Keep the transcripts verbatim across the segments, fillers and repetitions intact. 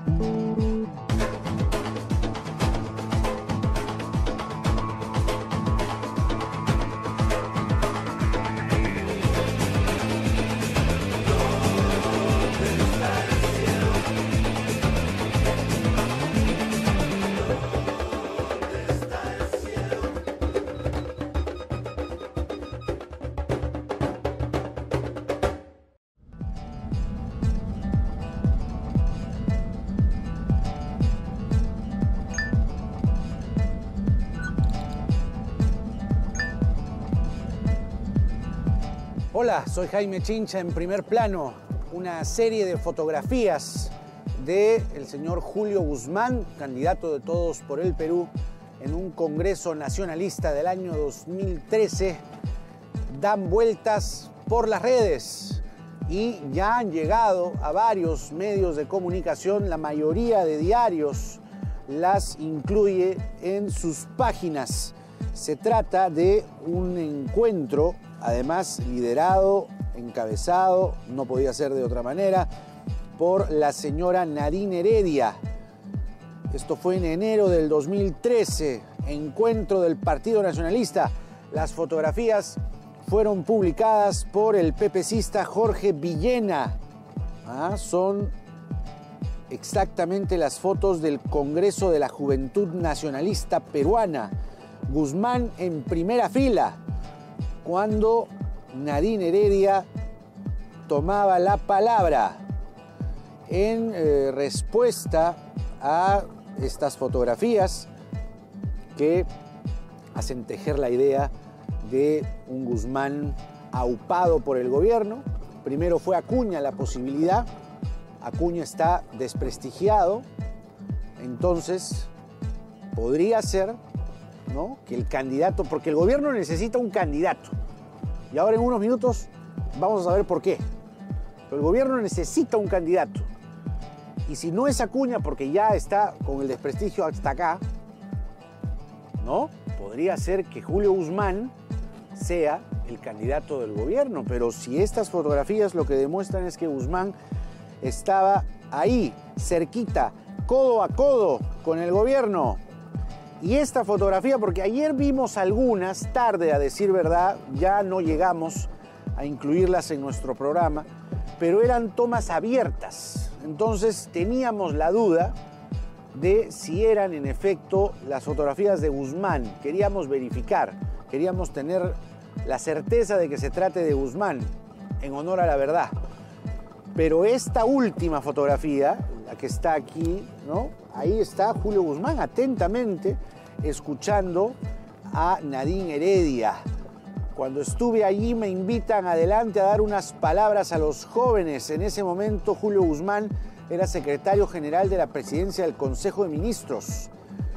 Hola, soy Jaime Chincha en Primer Plano, una serie de fotografías del señor Julio Guzmán, candidato de Todos por el Perú, en un congreso nacionalista del año dos mil trece, dan vueltas por las redes y ya han llegado a varios medios de comunicación. La mayoría de diarios las incluye en sus páginas. Se trata de un encuentro, además liderado, encabezado, no podía ser de otra manera, por la señora Nadine Heredia. Esto fue en enero del dos mil trece, encuentro del Partido Nacionalista. Las fotografías fueron publicadas por el pepecista Jorge Villena. Ah, son exactamente las fotos del Congreso de la Juventud Nacionalista Peruana. Guzmán en primera fila, cuando Nadine Heredia tomaba la palabra en eh, respuesta a estas fotografías que hacen tejer la idea de un Guzmán aupado por el gobierno. Primero fue Acuña la posibilidad. Acuña está desprestigiado, entonces podría ser, ¿no?, que el candidato, porque el gobierno necesita un candidato, y ahora en unos minutos vamos a saber por qué, pero el gobierno necesita un candidato, y si no es Acuña, porque ya está con el desprestigio hasta acá, ¿no?, podría ser que Julio Guzmán sea el candidato del gobierno. Pero si estas fotografías lo que demuestran es que Guzmán estaba ahí, cerquita, codo a codo con el gobierno. Y esta fotografía, porque ayer vimos algunas, tarde a decir verdad, ya no llegamos a incluirlas en nuestro programa, pero eran tomas abiertas. Entonces teníamos la duda de si eran en efecto las fotografías de Guzmán. Queríamos verificar, queríamos tener la certeza de que se trate de Guzmán, en honor a la verdad. Pero esta última fotografía, la que está aquí, ¿no?, ahí está Julio Guzmán atentamente escuchando a Nadine Heredia. Cuando estuve allí me invitan adelante a dar unas palabras a los jóvenes. En ese momento Julio Guzmán era secretario general de la presidencia del Consejo de Ministros.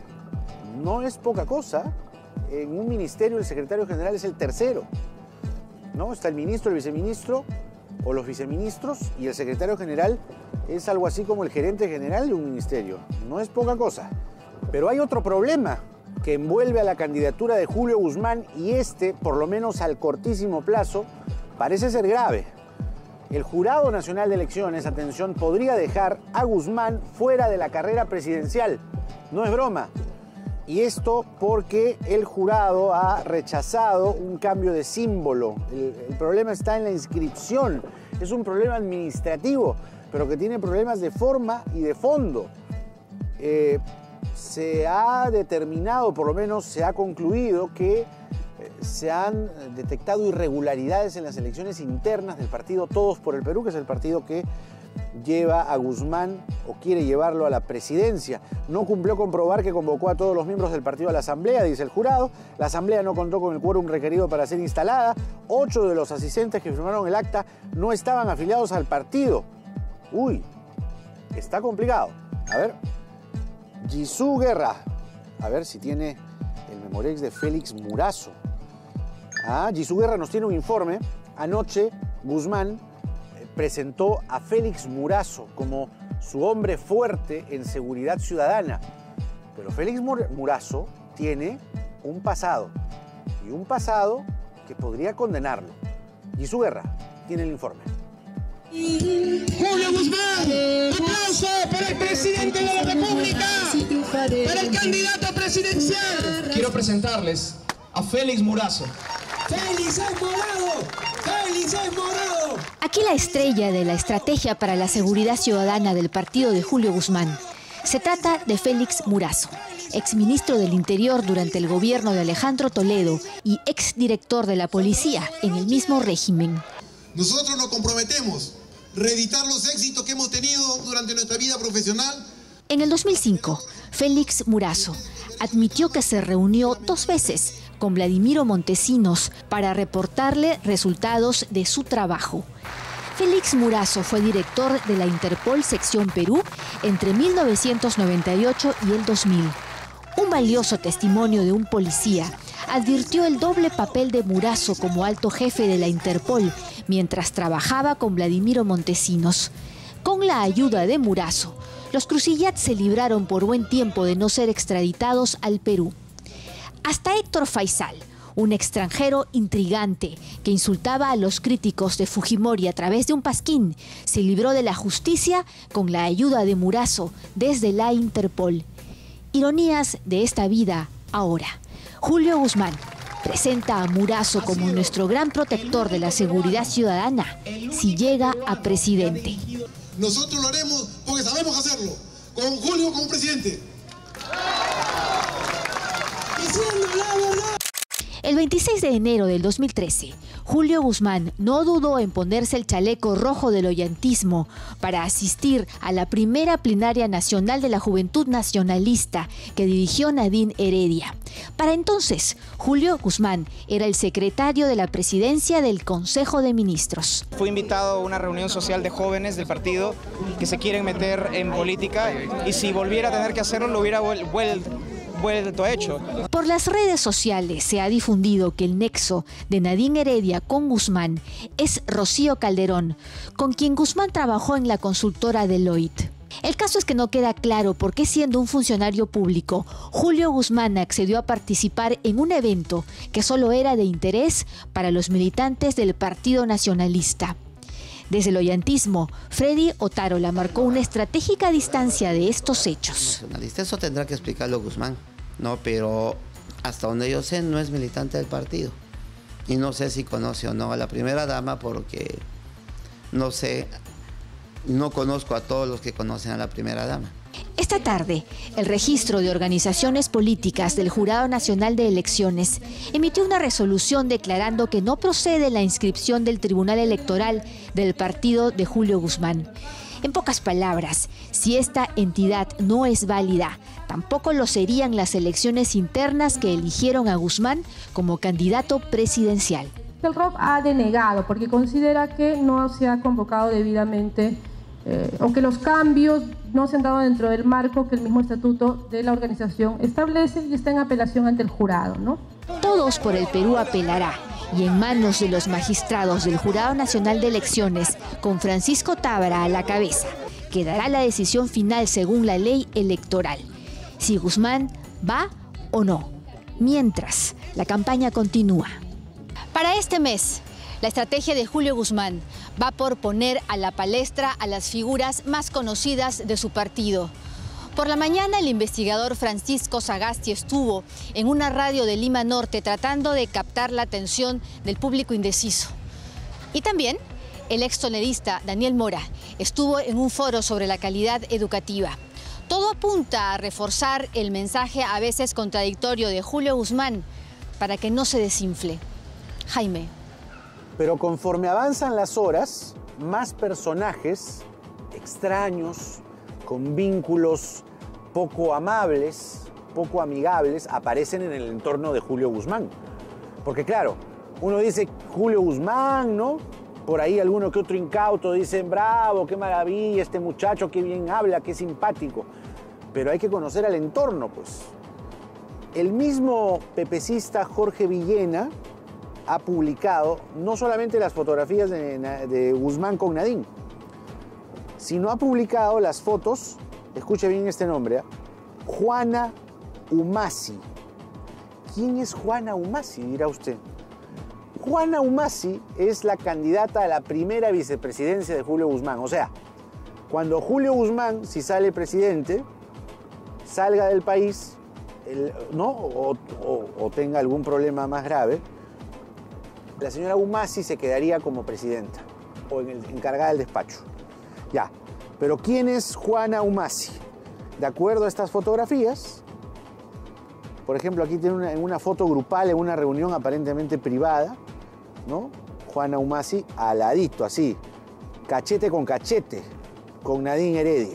No es poca cosa. En un ministerio el secretario general es el tercero, ¿no? Está el ministro, el viceministro o los viceministros, y el secretario general es algo así como el gerente general de un ministerio. No es poca cosa. Pero hay otro problema que envuelve a la candidatura de Julio Guzmán, y este, por lo menos al cortísimo plazo, parece ser grave. El Jurado Nacional de Elecciones, atención, podría dejar a Guzmán fuera de la carrera presidencial. No es broma. Y esto porque el jurado ha rechazado un cambio de símbolo. El, el problema está en la inscripción. Es un problema administrativo, pero que tiene problemas de forma y de fondo. Eh, se ha determinado, por lo menos se ha concluido, que eh, se han detectado irregularidades en las elecciones internas del partido Todos por el Perú, que es el partido que lleva a Guzmán o quiere llevarlo a la presidencia. No cumplió con probar que convocó a todos los miembros del partido a la asamblea, dice el jurado. La asamblea no contó con el quórum requerido para ser instalada. Ocho de los asistentes que firmaron el acta no estaban afiliados al partido. Uy, está complicado. A ver, Jesús Guerra, a ver si tiene el memorex de Félix Murazo. Ah, Jesús Guerra nos tiene un informe. Anoche Guzmán presentó a Félix Murazo como su hombre fuerte en seguridad ciudadana. Pero Félix Murazo tiene un pasado, y un pasado que podría condenarlo. Jesús Guerra tiene el informe. Julio Guzmán, aplauso para el presidente de la República, para el candidato presidencial. Quiero presentarles a Félix Murazo. ¡Félix es morado! ¡Félix es morado! Aquí la estrella de la estrategia para la seguridad ciudadana del partido de Julio Guzmán. Se trata de Félix Murazo, exministro del Interior durante el gobierno de Alejandro Toledo y exdirector de la policía en el mismo régimen. Nosotros nos comprometemos a reeditar los éxitos que hemos tenido durante nuestra vida profesional. En el dos mil cinco, Félix Murazo admitió que se reunió dos veces con Vladimiro Montesinos para reportarle resultados de su trabajo. Félix Murazo fue director de la Interpol Sección Perú entre mil novecientos noventa y ocho y el dos mil. Un valioso testimonio de un policía advirtió el doble papel de Murazo como alto jefe de la Interpol mientras trabajaba con Vladimiro Montesinos. Con la ayuda de Murazo, los Crucillat se libraron por buen tiempo de no ser extraditados al Perú. Hasta Héctor Faisal, un extranjero intrigante que insultaba a los críticos de Fujimori a través de un pasquín, se libró de la justicia con la ayuda de Murazo desde la Interpol. Ironías de esta vida ahora. Julio Guzmán presenta a Murazo como nuestro gran protector de la seguridad ciudadana si llega a presidente. Nosotros lo haremos porque sabemos hacerlo, con Julio como presidente. Diciendo la verdad. El veintiséis de enero del dos mil trece, Julio Guzmán no dudó en ponerse el chaleco rojo del ollantismo para asistir a la primera plenaria nacional de la Juventud Nacionalista que dirigió Nadine Heredia. Para entonces, Julio Guzmán era el secretario de la presidencia del Consejo de Ministros. Fui invitado a una reunión social de jóvenes del partido que se quieren meter en política y si volviera a tener que hacerlo lo hubiera vuelto. vuelto hecho. Por las redes sociales se ha difundido que el nexo de Nadine Heredia con Guzmán es Rocío Calderón, con quien Guzmán trabajó en la consultora Deloitte. El caso es que no queda claro por qué, siendo un funcionario público, Julio Guzmán accedió a participar en un evento que solo era de interés para los militantes del Partido Nacionalista. Desde el ollantismo, Freddy Otárola marcó una estratégica distancia de estos hechos. Eso tendrá que explicarlo Guzmán, ¿no? Pero hasta donde yo sé no es militante del partido. Y no sé si conoce o no a la primera dama porque no sé, no conozco a todos los que conocen a la primera dama. Esta tarde, el registro de organizaciones políticas del Jurado Nacional de Elecciones emitió una resolución declarando que no procede la inscripción del Tribunal Electoral del partido de Julio Guzmán. En pocas palabras, si esta entidad no es válida, tampoco lo serían las elecciones internas que eligieron a Guzmán como candidato presidencial. El R O P ha denegado porque considera que no se ha convocado debidamente eh, o que los cambios no se han dado dentro del marco que el mismo estatuto de la organización establece y está en apelación ante el jurado, ¿no? Todos por el Perú apelará y en manos de los magistrados del Jurado Nacional de Elecciones, con Francisco Tábara a la cabeza, quedará la decisión final según la ley electoral, si Guzmán va o no. Mientras, la campaña continúa. Para este mes, la estrategia de Julio Guzmán va por poner a la palestra a las figuras más conocidas de su partido. Por la mañana, el investigador Francisco Sagasti estuvo en una radio de Lima Norte tratando de captar la atención del público indeciso. Y también el extolerista Daniel Mora estuvo en un foro sobre la calidad educativa. Todo apunta a reforzar el mensaje a veces contradictorio de Julio Guzmán para que no se desinfle. Jaime. Pero conforme avanzan las horas, más personajes extraños, con vínculos poco amables, poco amigables, aparecen en el entorno de Julio Guzmán. Porque claro, uno dice Julio Guzmán, ¿no? Por ahí alguno que otro incauto dicen, bravo, qué maravilla, este muchacho, qué bien habla, qué simpático. Pero hay que conocer al entorno, pues. El mismo pepecista Jorge Villena ha publicado no solamente las fotografías de, de Guzmán con Nadine, sino ha publicado las fotos, escuche bien este nombre, ¿eh? Juana Humasi. ¿Quién es Juana Humasi, dirá usted? Juana Humasi es la candidata a la primera vicepresidencia de Julio Guzmán, o sea, Cuando Julio Guzmán, si sale presidente, salga del país, el, ¿no? O, o, o tenga algún problema más grave, la señora Humasi se quedaría como presidenta o en el, encargada del despacho. Ya, pero ¿quién es Juana Humasi? De acuerdo a estas fotografías, por ejemplo, aquí tiene una, una foto grupal en una reunión aparentemente privada, ¿no? Juana Humasi al ladito, así, cachete con cachete, con Nadine Heredia.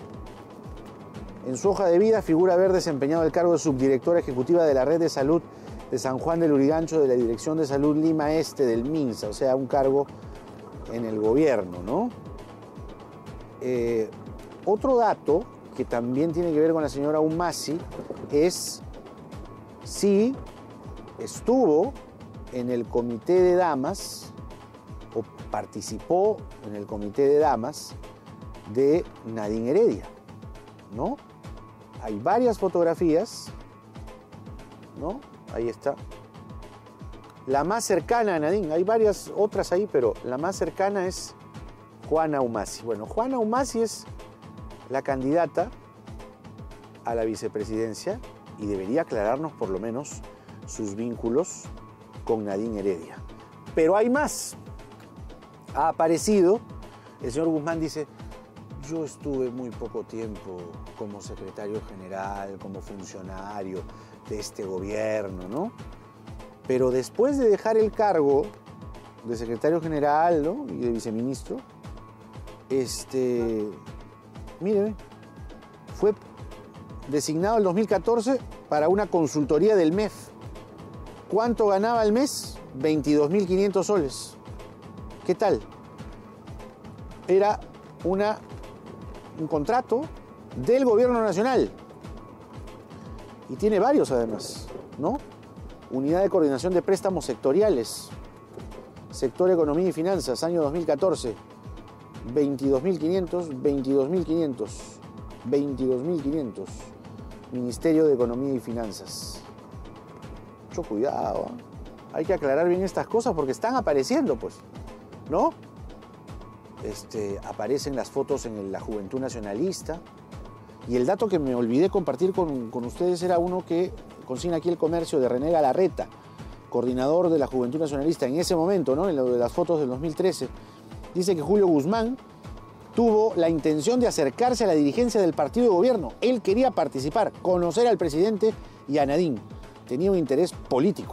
En su hoja de vida figura haber desempeñado el cargo de subdirectora ejecutiva de la Red de Salud de San Juan del Lurigancho de la Dirección de Salud Lima Este del MINSA, o sea, un cargo en el gobierno, ¿no? Eh, otro dato que también tiene que ver con la señora Humasi es si estuvo en el comité de damas o participó en el comité de damas de Nadine Heredia, ¿no? Hay varias fotografías, ¿no? Ahí está. La más cercana a Nadine, hay varias otras ahí, pero la más cercana es Juana Humasi. Bueno, Juana Humasi es la candidata a la vicepresidencia y debería aclararnos por lo menos sus vínculos con Nadine Heredia. Pero hay más. Ha aparecido, el señor Guzmán dice, yo estuve muy poco tiempo como secretario general, como funcionario de este gobierno, ¿no? Pero después de dejar el cargo de secretario general, ¿no? Y de viceministro, este, mire, fue designado en dos mil catorce para una consultoría del M E F. ¿Cuánto ganaba al mes? veintidós mil quinientos soles. ¿Qué tal? Era una, un contrato del gobierno nacional. Y tiene varios además, ¿no? Unidad de Coordinación de Préstamos Sectoriales. Sector Economía y Finanzas, año dos mil catorce. veintidós mil quinientos, veintidós mil quinientos, veintidós mil quinientos. Ministerio de Economía y Finanzas. Mucho cuidado, ¿eh? Hay que aclarar bien estas cosas porque están apareciendo, pues, ¿no? Este, aparecen las fotos en la Juventud Nacionalista. Y el dato que me olvidé compartir con, con ustedes era uno que consigna aquí El Comercio de René Galarreta, coordinador de la Juventud Nacionalista en ese momento, ¿no? En lo de las fotos del dos mil trece. Dice que Julio Guzmán tuvo la intención de acercarse a la dirigencia del partido de gobierno. Él quería participar, conocer al presidente y a Nadine. Tenía un interés político.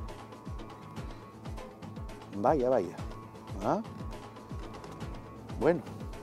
Vaya, vaya. ¿Ah? Bueno.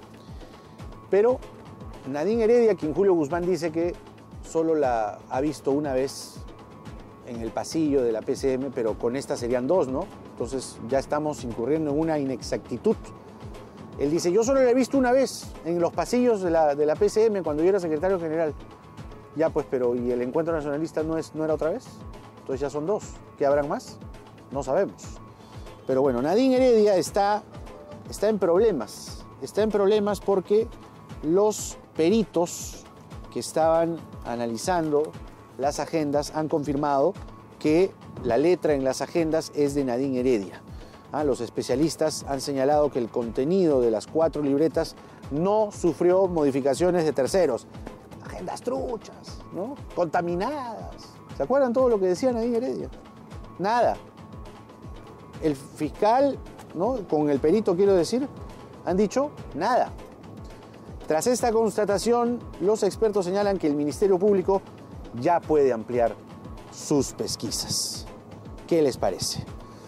Pero Nadine Heredia, quien Julio Guzmán dice que solo la ha visto una vez en el pasillo de la P C M, pero con esta serían dos, ¿no? Entonces ya estamos incurriendo en una inexactitud. Él dice, yo solo la he visto una vez en los pasillos de la, de la P C M cuando yo era secretario general. Ya pues, pero ¿y el encuentro nacionalista no, es, no era otra vez? Entonces ya son dos. ¿Qué habrán más? No sabemos. Pero bueno, Nadine Heredia está, está en problemas. Está en problemas porque los peritos que estaban analizando las agendas han confirmado que la letra en las agendas es de Nadine Heredia. Ah, los especialistas han señalado que el contenido de las cuatro libretas no sufrió modificaciones de terceros. Agendas truchas, ¿no? Contaminadas. ¿Se acuerdan todo lo que decía Nadine Heredia? Nada. El fiscal, ¿no? Con el perito, quiero decir, han dicho nada. Tras esta constatación, los expertos señalan que el Ministerio Público ya puede ampliar sus pesquisas. ¿Qué les parece?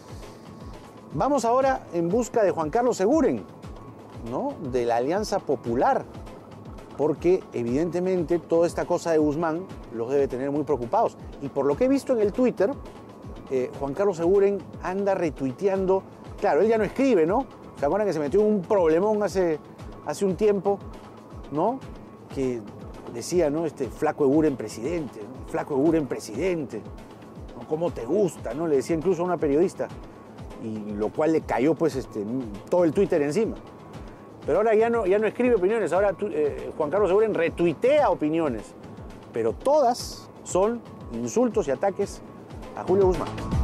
Vamos ahora en busca de Juan Carlos Seguren, ¿no? De la Alianza Popular, porque evidentemente toda esta cosa de Guzmán los debe tener muy preocupados. Y por lo que he visto en el Twitter, eh, Juan Carlos Seguren anda retuiteando. Claro, él ya no escribe, ¿no? ¿Se acuerdan que se metió en un problemón hace, hace un tiempo, ¿no? Que decía, ¿no? Este flaco Eguren presidente, ¿no? Flaco Eguren presidente, ¿no? ¿Cómo te gusta? ¿No? Le decía incluso a una periodista. Y lo cual le cayó pues este, todo el Twitter encima. Pero ahora ya no, ya no escribe opiniones, ahora eh, Juan Carlos Seguren retuitea opiniones. Pero todas son insultos y ataques a Julio Guzmán.